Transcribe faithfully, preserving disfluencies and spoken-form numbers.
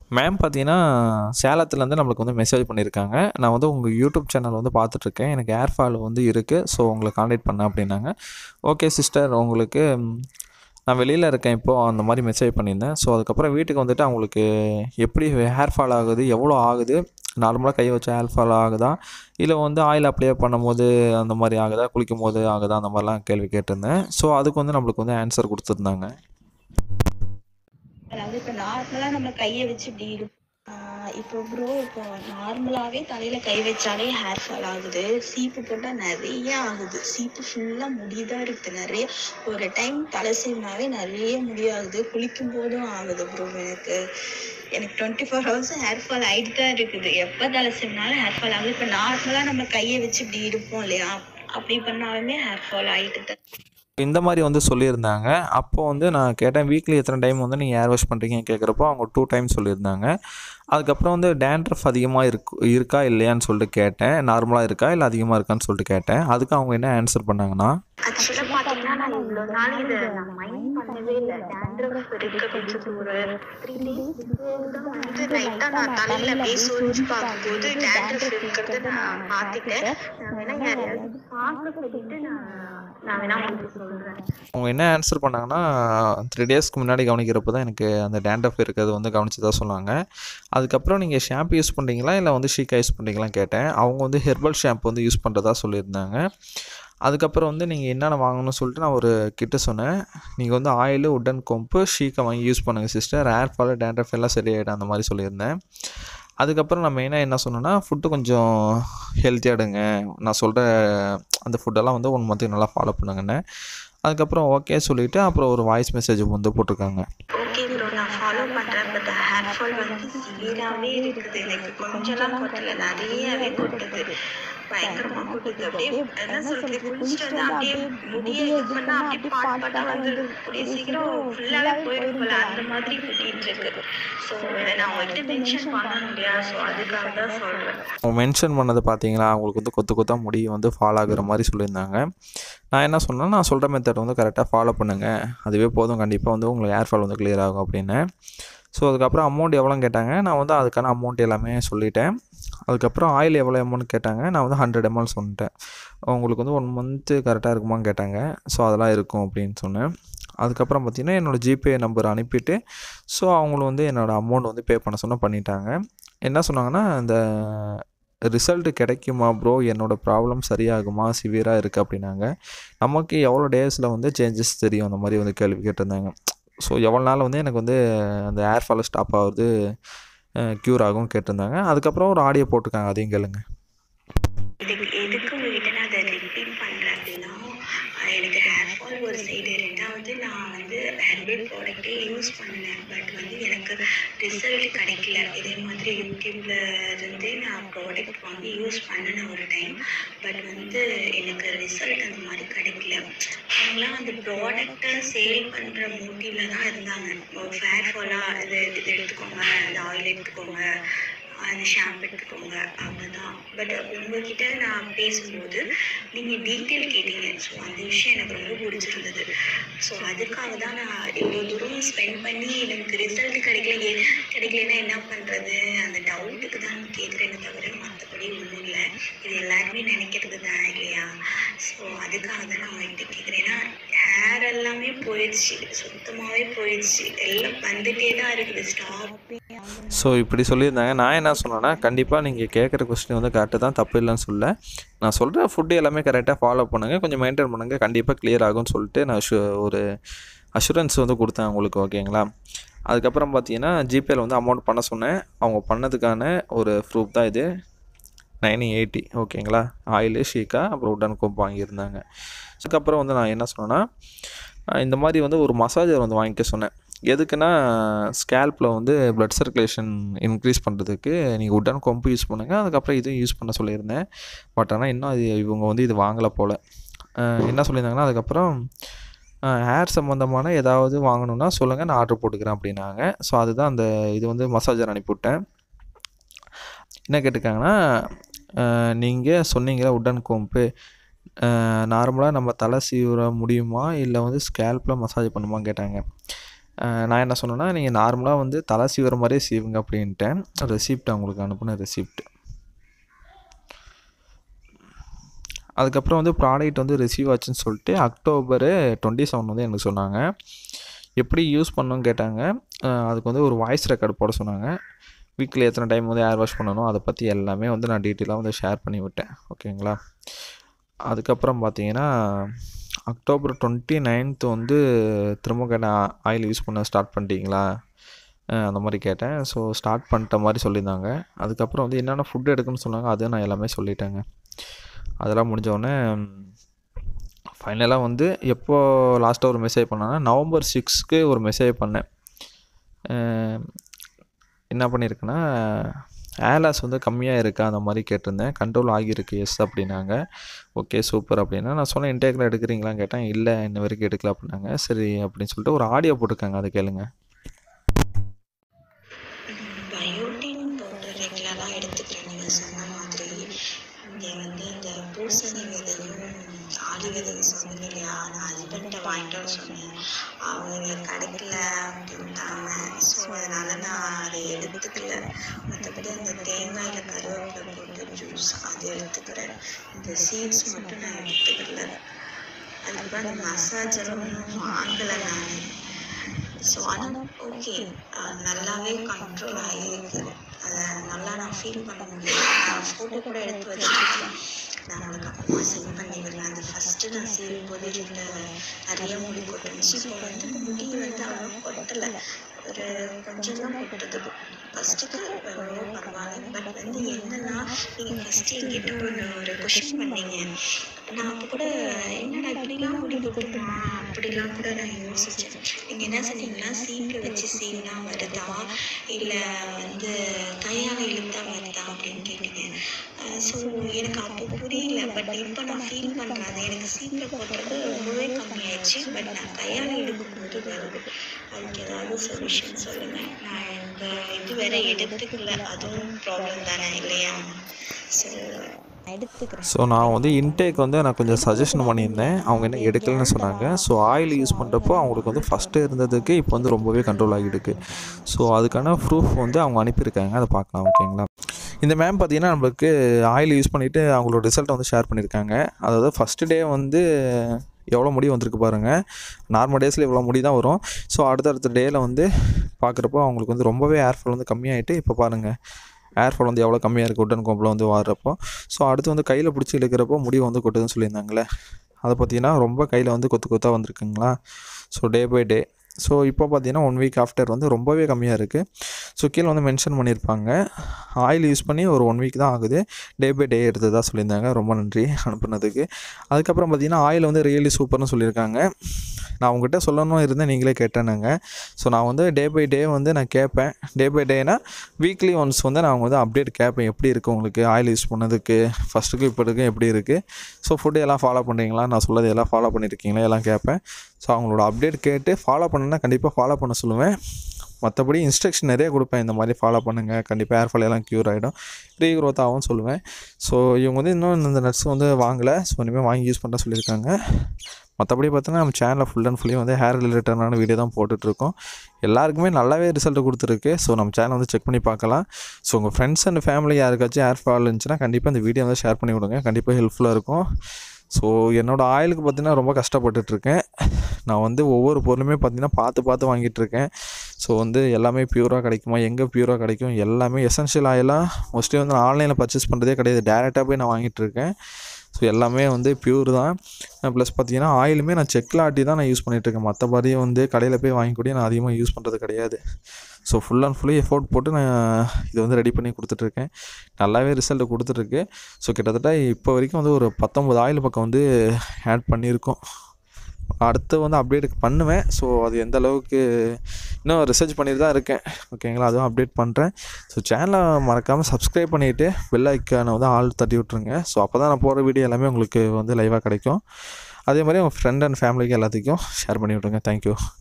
Ma'am பார்த்தீங்கன்னா, சேலத்துலேருந்து நம்மளுக்கு வந்து மெசேஜ் பண்ணியிருக்காங்க. நான் வந்து உங்க யூடியூப் சேனல் வந்து பார்த்துட்ருக்கேன். எனக்கு ஹேர் ஃபால் வந்து இருக்கு. ஸோ உங்கள கான்டாக்ட் பண்ணேன் அப்டின்னாங்க. ஓகே சிஸ்டர் உங்களுக்கு நான் வெளியில இருக்கேன் இப்போ அந்த மாரி மெசேஜ் பண்ணியிருந்தேன். ஸோ அதுக்கப்புறம் வீட்டுக்கு வந்துட்டு அவங்களுக்கு எப்படி ஹேர் ஃபால் ஆகுது? எவ்வளோ ஆகுது? நார்மலா கை வச்சா ஹேர் ஃபால் ஆகுதா? இல்ல வந்து ஆயில் அப்ளை பண்ணும்போது அந்த மாரி ஆகுதா? குளிக்கும்போது ஆகுதா? அந்த மாரிலாம் கேள்வி கேட்டிருந்தேன். ஸோ அதுக்கு வந்து நம்மளுக்கு வந்து ஆன்சர் குடுத்துருந்தாங்க. அதாவது இப்ப நார்மலா நம்ம கைய வச்சு இப்படி இரு ஆ இப்போ ப்ரோ இப்போ நார்மலாவே தலையில கை வச்சாலே ஹேர் ஃபால் ஆகுது. சீப்பு போட்டா நெறைய ஆகுது. சீப்பு ஃபுல்லா முடி தான் இருக்கு நெறைய. ஒரு டைம் தலை சீவினாவே நெறைய முடி ஆகுது. குளிக்கும்போதும் ஆகுது ப்ரோ எனக்கு. எனக்கு டுவெண்ட்டி ஃபோர் ஹவர்ஸும் ஹேர் ஃபால் ஆயிட்டு தான் இருக்குது. எப்ப தலை சீவினாலும் ஹேர் ஃபால் ஆகுது. இப்ப நார்மலா நம்ம கைய வச்சு இப்படி இருப்போம் இல்லையா? அப்படி பண்ணாலுமே ஹேர் ஃபால் ஆயிட்டு தான். இந்த மாரி வந்து சொல்லியிருந்தாங்க. அப்போ வந்து நான் கேட்டேன், வீக்லி எத்தன டைம் வந்து நீங்க ஹேர் வாஷ் பண்றீங்கன்னு கேட்குறப்போ, அவங்க டூ டைம்ஸ் சொல்லியிருந்தாங்க. அதுக்கப்புறம் வந்து டேண்ட்ரஃப் அதிகமா இருக்கு இருக்கா இல்லையான்னு சொல்லிட்டு கேட்டேன். நார்மலா இருக்கா இல்ல அதிகமா இருக்கான்னு சொல்லிட்டு கேட்டேன். அதுக்கு அவங்க என்ன ஆன்சர் பண்ணாங்கன்னா, ஆக்சுவலா பாத்தீங்கன்னா நான் இவ்வளோ நாள் இதை நான் மைண்ட் பண்ணவே இல்லை. டேண்ட்ரஃப் இருக்கு அப்படின்னு சொல்லி ஒரு த்ரீ டேஸ் பிஃபோர் தான் வந்து லைட்டாக நான் தலையில அப்படியே சொரிஞ்சு பார்க்கும்போது டேண்ட்ரஃப் இருக்கிறத நான் பார்த்துட்டேன். நான் வேணா யாரையாவது பார்க்க சொல்லிட்டு நான் நான் வேணா உங்களுக்கு சொல்றேன். அவங்க என்ன ஆன்சர் பண்ணாங்கன்னா, த்ரீ டேஸ்க்கு முன்னாடி கவனிக்கிறப்போ தான் எனக்கு அந்த டேண்ட்ரஃப் இருக்கிறது வந்து கவனிச்சதா சொன்னாங்க. அதுக்கப்புறம் நீங்க ஷாம்பு யூஸ் பண்றீங்களா? இல்ல வந்து ஷீக்கா யூஸ் பண்றீங்களான்னு கேட்டேன். அவங்க வந்து ஹெர்பல் ஷாம்பு வந்து யூஸ் பண்றதா சொல்லியிருந்தாங்க. அதுக்கப்புறம் வந்து நீங்க என்னென்ன வாங்கணும்னு சொல்லிட்டு நான் ஒரு கிட்டு சொன்னேன். நீங்க வந்து ஆயிலு, உட்டன் கோம்பு, ஷீக்கா வாங்கி யூஸ் பண்ணுங்க சிஸ்டர். ஹேர் ஃபாலு, டேண்ட்ரஃப் எல்லாம் சரியாயிடும் அந்த மாரி சொல்லியிருந்தேன். அதுக்கப்புறம் நான் மெயினா என்ன சொன்னேன்னா, ஃபுட்டு கொஞ்சம் ஹெல்த்தியா எடுங்க. நான் சொல்ற அந்த ஃபுட்டெல்லாம் வந்து ஒன் மந்த்துக்கு நல்லா ஃபாலோ பண்ணுங்கன்னேன். அதுக்கப்புறம் ஓகே சொல்லிவிட்டு அப்புறம் ஒரு வாய்ஸ் மெசேஜ் வந்து போட்டிருக்காங்க. ஓகே ப்ரோ நான் ஃபாலோ பண்ணுறேன். பட் ஹேர் ஃபால் வந்து சிவியராகவே இருக்குது. எனக்கு கொஞ்சம்லாம் கொட்டல, நிறையவே கொட்டுது. பயங்கரமாக கொட்டுது. அப்படியே என்ன சொல்கிறது, குளிச்சுட்டு வந்து அப்படியே முடியை இது பண்ணால் அப்படியே பாட் பாட்டாக வந்துடும். அப்படியே சீக்கிரம் ஃபுல்லாகவே போயிடும் போல அந்த மாதிரி கொட்டிகிட்டு இருக்கு. ஸோ இதை நான் உங்கள்கிட்ட மென்ஷன் பண்ணணும் இல்லையா? ஸோ அதுக்காக தான் சொல்கிறேன். அவங்க மென்ஷன் பண்ணது பார்த்தீங்களா, அவங்களுக்கு வந்து கொத்து கொத்தா முடி வந்து ஃபால் ஆகுற மாரி சொல்லியிருந்தாங்க. நான் என்ன சொன்னேன்னா, நான் சொல்கிற மெத்தட் வந்து கரெக்டாக ஃபாலோ பண்ணுங்கள். அதுவே போதும், கண்டிப்பாக வந்து உங்களுக்கு ஹேர் ஃபால் வந்து கிளியர் ஆகும் அப்படின்னேன். ஸோ அதுக்கப்புறம் அமௌண்ட் எவ்வளோன்னு கேட்டாங்க. நான் வந்து அதுக்கான அமௌண்ட் எல்லாமே சொல்லிட்டேன். அதுக்கப்புறம் ஆயில் எவ்வளோ அமௌண்ட் கேட்டாங்க. நான் வந்து ஹண்ட்ரட் எம்எல் சொல்லிட்டேன். உங்களுக்கு வந்து ஒன் மந்த்து கரெக்டாக இருக்குமான்னு கேட்டாங்க. ஸோ அதெல்லாம் இருக்கும் அப்படின்னு சொன்னேன். அதுக்கப்புறம் பார்த்தீங்கன்னா, என்னோடய ஜிபே நம்பர் அனுப்பிட்டு, ஸோ அவங்களும் வந்து என்னோடய அமௌண்ட் வந்து பே பண்ண சொன்னால் பண்ணிட்டாங்க. என்ன சொன்னாங்கன்னா, இந்த ரிசல்ட் கிடைக்குமா ப்ரோ? என்னோடய ப்ராப்ளம் சரியாகுமா? சிவியராக இருக்குது அப்படின்னாங்க. நமக்கு எவ்வளோ டேஸில் வந்து சேஞ்சஸ் தெரியும்? அந்த மாதிரி வந்து கேள்வி கேட்டிருந்தாங்க. ஸோ எவ்வளோ நாள் வந்து எனக்கு வந்து அந்த ஹேர் ஃபால் ஸ்டாப் ஆகுறது க்யூர் ஆகும்னு கேட்டிருந்தாங்க. அதுக்கப்புறம் ஒரு ஆடியோ போட்டிருக்காங்க, அதையும் கேளுங்க. இதுக்கு எதுக்கு உங்ககிட்ட நான் அதை ரிப்பீட் பண்ணுறேன் அப்படின்னா, எனக்கு ஹேர் ஃபால் ஒரு சைடு, ரெண்டாவது நான் வந்து ஹெர்பல் ப்ராடக்ட்டே யூஸ் பண்ணேன். பட் வந்து எனக்கு ரிசல்ட் கிடைக்கல. இதே மாதிரி யூடியூப்ல இருந்து நான் ப்ராடக்ட் வாங்கி யூஸ் பண்ணினேன் ஒரு டைம். பட் வந்து எனக்கு ரிசல்ட் அந்த மாதிரி கிடைக்கல. அவங்களாம் அந்த ப்ராடக்டை சேல் பண்ணுற மோட்டிவில் தான் இருந்தாங்க. ஹேர் ஃபாலாக இது இது எடுத்துக்கோங்க, இந்த ஆயில் எடுத்துக்கோங்க, அந்த ஷாம்பு எடுத்துக்கோங்க, அவ்வளோதான். பட் உங்ககிட்ட நான் பேசும்போது நீங்கள் டீட்டெயில் கேட்டீங்க. ஸோ அந்த விஷயம் எனக்கு ரொம்ப பிடிச்சிருந்தது. ஸோ அதுக்காக தான் நான் இவ்வளோ தூரம் ஸ்பெண்ட் பண்ணி எனக்கு ரிசல்ட் கிடைக்கல. ஏ கிடைக்கலன்னா என்ன பண்ணுறது, அந்த டவுட்டுக்கு தான் கேட்குறேன்னு தவிர மற்றபடி ஒன்றும் இல்லை. இது எல்லாருமே நினைக்கிறது தான் இல்லையா? ஸோ அதுக்காக தான் நான் உங்கள்கிட்ட கேட்குறேன். ஏன்னா ஹேர் எல்லாமே போயிடுச்சு, சுத்தமாகவே போயிடுச்சு. எல்லாம் வந்துட்டே தான் இருக்குது, ஸ்டாப். ஸோ இப்படி சொல்லியிருந்தாங்க. நான் என்ன சொன்னேன்னா, கண்டிப்பாக நீங்கள் கேட்குற கொஸ்டின் வந்து கரெக்டு தான், தப்பு இல்லைன்னு சொல்ல. நான் சொல்கிற ஃபுட்டு எல்லாமே கரெக்டாக ஃபாலோ பண்ணுங்கள், கொஞ்சம் மெயின்டைன் பண்ணுங்கள், கண்டிப்பாக கிளியர் ஆகும்னு சொல்லிட்டு நான் ஷு ஒரு அஷூரன்ஸ் வந்து கொடுத்தேன் உங்களுக்கு. ஓகேங்களா? அதுக்கப்புறம் பார்த்தீங்கன்னா, ஜிபேயில் வந்து அமௌண்ட் பண்ண சொன்னேன். அவங்க பண்ணதுக்கான ஒரு ப்ரூஃப் தான் இது. நைன் எயிட்டி ஓகேங்களா? ஆயிலு, ஷீக்கா, அப்புறம் உட்டன் கோம்பு வாங்கியிருந்தாங்க. அதுக்கப்புறம் வந்து நான் என்ன சொன்னேன்னா, இந்த மாதிரி வந்து ஒரு மசாஜர் வந்து வாங்கிக்க சொன்னேன். எதுக்குன்னா, ஸ்கேல்பில் வந்து ப்ளட் சர்க்குலேஷன் இன்க்ரீஸ் பண்ணுறதுக்கு நீங்கள் உட்டன் கோம்பு யூஸ் பண்ணுங்கள். அதுக்கப்புறம் இதுவும் யூஸ் பண்ண சொல்லியிருந்தேன். பட் ஆனால் இன்னும் அது இவங்க வந்து இது வாங்கலை போல். என்ன சொல்லியிருந்தாங்கன்னா, அதுக்கப்புறம் ஹேர் சம்மந்தமான ஏதாவது வாங்கணுன்னா சொல்லுங்கள், நான் ஆர்டர் போட்டுக்கிறேன் அப்படின்னாங்க. ஸோ அதுதான் அந்த இது வந்து மசாஜர் அனுப்பிவிட்டேன். என்ன கேட்டிருக்காங்கன்னா, நீங்கள் சொன்னீங்களா உட்டன் கோம்பு நார்மலாக நம்ம தலை சீவிர முடியுமா இல்லை வந்து ஸ்கேல்பில் மசாஜ் பண்ணுமான்னு கேட்டாங்க. நான் என்ன சொன்னேன்னா, நீங்கள் நார்மலாக வந்து தலை சீவுற மாதிரியே சீவுங்க அப்படின்ட்டேன். ரெசிப்ட் அவங்களுக்கு அனுப்புன ரெசிப்ட். அதுக்கப்புறம் வந்து ப்ராடக்ட் வந்து ரிசீவ் ஆச்சுன்னு சொல்லிட்டு அக்டோபரு டுவெண்ட்டி செவன் வந்து எனக்கு சொன்னாங்க. எப்படி யூஸ் பண்ணணும்னு கேட்டாங்க. அதுக்கு வந்து ஒரு வாய்ஸ் ரெக்கார்டு போட சொன்னாங்க. வீக்லி எத்தனை டைம் வந்து ஏர் வாஷ் பண்ணணும் அதை பற்றி எல்லாமே வந்து நான் டீட்டெயிலாக வந்து ஷேர் பண்ணி விட்டேன். ஓகேங்களா. அதுக்கப்புறம் பார்த்தீங்கன்னா அக்டோபர் டுவெண்ட்டி நைன்த்து வந்து திரும்ப கேட்டேன், ஆயில் யூஸ் பண்ண ஸ்டார்ட் பண்ணிட்டீங்களா அந்த மாதிரி கேட்டேன். ஸோ ஸ்டார்ட் பண்ணிட்ட மாதிரி சொல்லியிருந்தாங்க. அதுக்கப்புறம் வந்து என்னென்ன ஃபுட் எடுக்குன்னு சொன்னாங்க, அதுவும் நான் எல்லாமே சொல்லிட்டேங்க. அதெல்லாம் முடிஞ்சோடனே ஃபைனலாக வந்து எப்போது லாஸ்ட்டாக ஒரு மெசேஜ் பண்ணேன்னா நவம்பர் சிக்ஸ்க்கு ஒரு மெசேஜ் பண்ணேன். என்ன பண்ணியிருக்குன்னா, ஏர்லாஸ் வந்து கம்மியாக இருக்கா அந்த மாதிரி கேட்டிருந்தேன். கண்ட்ரோல் ஆகியிருக்கு எஸ் அப்படின்னாங்க. ஓகே சூப்பர் அப்படின்னா நான் சொன்னேன், இன்டேக்கில் எடுக்கிறீங்களான்னு கேட்டேன். இல்லை இன்ன வரைக்கும் எடுக்கல அப்படின்னாங்க. சரி அப்படின்னு சொல்லிட்டு ஒரு ஆடியோ போட்டிருக்காங்க, அதை கேளுங்க. பயோட்டின் பவுடர் ரெகுலராக எடுத்துக்கிறேன் நீங்கள் சொன்ன மாதிரி. இங்கே வந்து இந்த பூசணி விதையும் ஆடி விதையும் சொன்னீங்க இல்லையா, நான் ஹஸ்பண்ட்டை வாங்கிட்டு வர சொன்னேன். அவங்க கிடைக்கல அப்படின்ட்டாங்க. ஸோ அதனால் நான் அதை எடுத்துக்கல. மற்றபடி அந்த தேங்காயில் கருவேப்பிலை போட்டு ஜூஸ் அது எடுத்துக்கிறேன். இந்த சீட்ஸ் மட்டும் நான் எடுத்துக்கல. அதுக்கப்புறம் அந்த மசாஜரும் இன்னும் வாங்கலை நான். ஸோ ஆனால் ஓகே, நல்லாவே கண்ட்ரோல் ஆகியிருக்கு. அதை நல்லா நான் ஃபீல் பண்ண முடியும். நான் ஃபோட்டோ கூட எடுத்து வச்சுருக்கேன். நான் உங்களுக்கு அப்புறமா சென்ட் பண்ணி விடுறேன். அந்த ஃபஸ்ட்டு நான் செய்யும் போது இந்த நிறைய முடி கொட்டுச்சு. இப்போ வந்து முடி வந்து அவ்வளோ கொட்டலை, ஒரு கொஞ்சம் தான் கொட்டுது. ஃபஸ்ட்டுக்கு எவ்வளோ பரவாயில்ல. பட் வந்து என்னன்னா, நீங்கள் ஃபஸ்ட்டு என்கிட்ட ஒன்று ஒரு கொஷின் பண்ணீங்க. நான் அப்போ கூட என்னடா இப்படிலாம் முடி கொட்டுமா அப்படிலாம் கூட நான் யோசித்தேன். நீங்கள் என்ன சொன்னீங்கன்னா, சீக்கிரம் வச்சு சீனா வருதா இல்லை வந்து கையால் இழுத்தா வருதா அப்படின்னு கேட்டீங்க. ஸோ எனக்கு அப்போ புரியல. பட் இப்போ நான் ஃபீல் பண்ணுறேன், அது எனக்கு சீக்கிரம் போடுறது ரொம்பவே கம்மியாயிடுச்சு. பட் நான் கையால் இழுக்கும்போது வருது. அதுக்கு ஏதாவது சொல்யூஷன் சொல்லுங்கள். நான் இந்த இது வேற எடுத்துக்கல, அதுவும் ப்ராப்ளம் தானே இல்லையா? ஸோ எடுத்துக்கிறேன். ஸோ நான் வந்து இன்டேக் வந்து நான் கொஞ்சம் சஜஷன் பண்ணியிருந்தேன். அவங்க என்ன எடுக்கலன்னு சொன்னாங்க. ஸோ ஆயில் யூஸ் பண்ணுறப்போ அவங்களுக்கு வந்து ஃபஸ்ட்டு இருந்ததுக்கு இப்போ வந்து ரொம்பவே கண்ட்ரோல் ஆகிடுக்கு. ஸோ அதுக்கான ப்ரூஃப் வந்து அவங்க அனுப்பியிருக்காங்க, அதை பார்க்கலாம். ஓகேங்களா. இந்த மேம் பார்த்திங்கன்னா நம்மளுக்கு ஆயில் யூஸ் பண்ணிவிட்டு அவங்களோட ரிசல்ட்டை வந்து ஷேர் பண்ணியிருக்காங்க. அதாவது ஃபஸ்ட்டு டே வந்து எவ்வளோ முடி வந்திருக்கு பாருங்கள். நார்மல் டேஸில் இவ்வளோ முடி தான் வரும். ஸோ அடுத்தடுத்த டேயில் வந்து பார்க்குறப்போ அவங்களுக்கு வந்து ரொம்பவே ஏர்ஃபால் வந்து கம்மியாகிட்டு இப்போ பாருங்கள் ஏர்ஃபால் வந்து எவ்வளோ கம்மியாக இருக்குது உட்டன் கோம்பில் வந்து வாடுறப்போ. ஸோ அடுத்து வந்து கையில் பிடிச்சி இழுக்கிறப்போ முடி வந்து கொட்டுதுன்னு சொல்லியிருந்தாங்களே, அதை பார்த்தீங்கன்னா ரொம்ப கையில் வந்து கொத்து கொத்தாக வந்திருக்குங்களா. So day by day. So இப்போ பார்த்தீங்கன்னா ஒன் வீக் ஆஃப்டர் வந்து ரொம்பவே கம்மியாக இருக்குது. ஸோ கீழே வந்து மென்ஷன் பண்ணியிருப்பாங்க, ஆயில் யூஸ் பண்ணி ஒரு ஒன் வீக் தான் ஆகுது, டே பை டே எடுத்ததாக சொல்லியிருந்தாங்க. ரொம்ப நன்றி அனுப்புனதுக்கு. அதுக்கப்புறம் பார்த்தீங்கன்னா ஆயில் வந்து ரியலி சூப்பர்னு சொல்லியிருக்காங்க. நான் உங்கள்கிட்ட சொல்லணும் இருந்தேன், நீங்களே கேட்டேனுங்க. ஸோ நான் வந்து டே பை டே வந்து நான் கேட்பேன். டே பை டேனா வீக்லி ஒன்ஸ் வந்து நான் வந்து அப்டேட் கேட்பேன், எப்படி இருக்குது உங்களுக்கு ஆயில் யூஸ் பண்ணதுக்கு ஃபஸ்ட்டுக்கு இப்போ இருக்குது எப்படி இருக்குது, ஸோ ஃபுட்டு எல்லாம் ஃபாலோ பண்ணுறீங்களா, நான் சொல்லது எல்லாம் ஃபாலோ பண்ணியிருக்கீங்களா எல்லாம் கேட்பேன். ஸோ அவங்களோட அப்டேட் கேட்டு ஃபாலோ பண்ணுன்னா கண்டிப்பாக ஃபாலோ பண்ண சொல்லுவேன். மற்றபடி இன்ஸ்ட்ரக்ஷன் நிறைய கொடுப்பேன், இந்த மாதிரி ஃபாலோ பண்ணுங்கள், கண்டிப்பாக ஏர் ஃபால் எல்லாம் க்யூர் ஆகிடும், ரீக்ரோத் ஆகும்னு சொல்லுவேன். ஸோ இவங்க வந்து இன்னும் இந்த நட்ஸ் வந்து வாங்கலை. ஸோ இனிமேல் வாங்கி யூஸ் பண்ண சொல்லியிருக்காங்க. மற்றபடி பார்த்தோன்னா நம்ம சேனலில் ஃபுல் அண்ட் ஃபுல்லி வந்து ஹேர் ரிலேட்டடான வீடியோ தான் போட்டுட்ருக்கோம். எல்லாருக்குமே நல்லாவே ரிசல்ட் கொடுத்துருக்கு. ஸோ நம்ம சேனல் வந்து செக் பண்ணி பார்க்கலாம். ஸோ உங்கள் ஃப்ரெண்ட்ஸ் அண்ட் ஃபேமிலி யாருக்காச்சும் ஹேர் ஃபால் இருந்துச்சுன்னா கண்டிப்பாக இந்த வீடியோ வந்து ஷேர் பண்ணி விடுங்க, கண்டிப்பாக ஹெல்ப்ஃபுல்லாக இருக்கும். ஸோ என்னோடய ஆயிலுக்கு பார்த்திங்கன்னா ரொம்ப கஷ்டப்பட்டுட்ருக்கேன். நான் வந்து ஒவ்வொரு பொருளுமே பார்த்திங்கன்னா பார்த்து பார்த்து வாங்கிட்டுருக்கேன். ஸோ வந்து எல்லாமே ப்யூராக கிடைக்குமா, எங்கே ப்யூராக கிடைக்கும், எல்லாமே எசென்ஷியல் ஆயிலாக மோஸ்ட்லி வந்து நான் ஆன்லைனில் பர்ச்சேஸ் பண்ணுறதே கிடையாது, டேரெக்டாக போய் நான் வாங்கிட்டுருக்கேன். ஸோ எல்லாமே வந்து ப்யூர் தான். ப்ளஸ் பார்த்திங்கன்னா ஆயிலுமே நான் செக்கில் ஆட்டி தான் நான் யூஸ் பண்ணிகிட்ருக்கேன். மற்றபடி வந்து கடையில் போய் வாங்கிக்கூட நான் அதிகமாக யூஸ் பண்ணுறது கிடையாது. So full and fully effort போட்டு நான் இதை வந்து ரெடி பண்ணி கொடுத்துட்ருக்கேன். நல்லாவே ரிசல்ட்டு கொடுத்துட்ருக்கு. ஸோ கிட்டத்தட்ட இப்போ வரைக்கும் வந்து ஒரு பத்தொம்பது ஆயில் பக்கம் வந்து ஆட் பண்ணியிருக்கோம். அடுத்து வந்து அப்டேட் பண்ணுவேன். ஸோ அது எந்த அளவுக்கு இன்னும் ரிசர்ச் பண்ணிட்டு தான் இருக்கேன். ஓகேங்களா, அதுவும் அப்டேட் பண்ணுறேன். ஸோ சேனலை மறக்காமல் சப்ஸ்கிரைப் பண்ணிவிட்டு பெல் ஐக்கானை வந்து ஆல் தட்டி விட்ருங்க. ஸோ அப்போ தான் நான் போகிற வீடியோ எல்லாமே உங்களுக்கு வந்து லைவாக கிடைக்கும். அதே மாதிரி உங்கள் ஃப்ரெண்ட் அண்ட் ஃபேமிலிக்கு எல்லாத்துக்கும் ஷேர் பண்ணி விட்ருங்க. தேங்க்யூ.